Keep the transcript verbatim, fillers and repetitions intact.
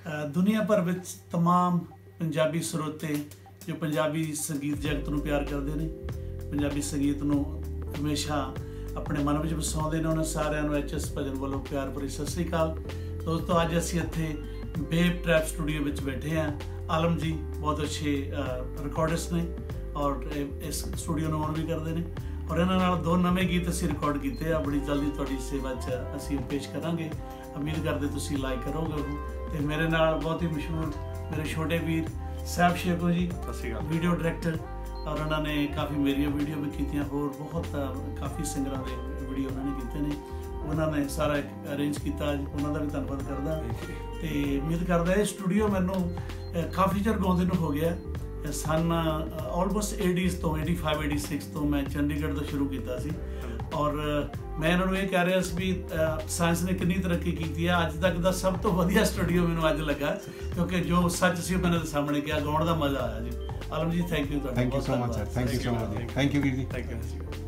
दुनिया भर में तमाम पंजाबी ਸਰੋਤੇ जो पंजाबी संगीत जगत ਨੂੰ प्यार करते हैं, पंजाबी संगीत ਨੂੰ हमेशा अपने मन में वसाते हैं, उन्होंने सारे एच एस भजन वालों प्यार भरी सत श्री अकाल दोस्तों। अज असी इत्थे वेव ट्रैप स्टूडियो में बैठे हैं। आलम जी बहुत अच्छे रिकॉर्डिस्ट ने और इस स्टूडियो में ऑन भी करते हैं और इन्होंने दो नवे गीत असी रिकॉर्ड किए हैं, बड़ी जल्दी थोड़ी सेवा च असी पेश करांगे। उम्मीद करते तुसीं लाइक करोगे। तो मेरे नाल बहुत ही मशहूर मेरे छोटे वीर साहिब शेखों जी, वीडियो डायरैक्टर, और उन्होंने काफ़ी मेरिया वीडियो भी की, होर बहुत काफ़ी सिंगरां दे वीडियो उन्होंने कीते ने, उन्होंने सारा अरेंज किया, उन्होंं भी धन्यवाद करदा। तो उम्मीद करदा ये स्टूडियो मैनू काफ़ी चर गाउंदे नूं हो गया, सन ऑलमोस्ट एटीज़ तो एटी फाइव एटी सिक्स तो मैं चंडीगढ़ तो शुरू किया सी और मैं इन्होंने ये कह रहा भी साइंस ने कितनी तरक्की की है। अज तक का सब तो वधिया स्टूडियो मैंने अज लगा, क्योंकि जो सच सी मैंने सामने किया, गाउण का मजा आया जी। Alam ji thank you, thank you so much sir, thank you so much, thank you वीर जी, थैंक यू।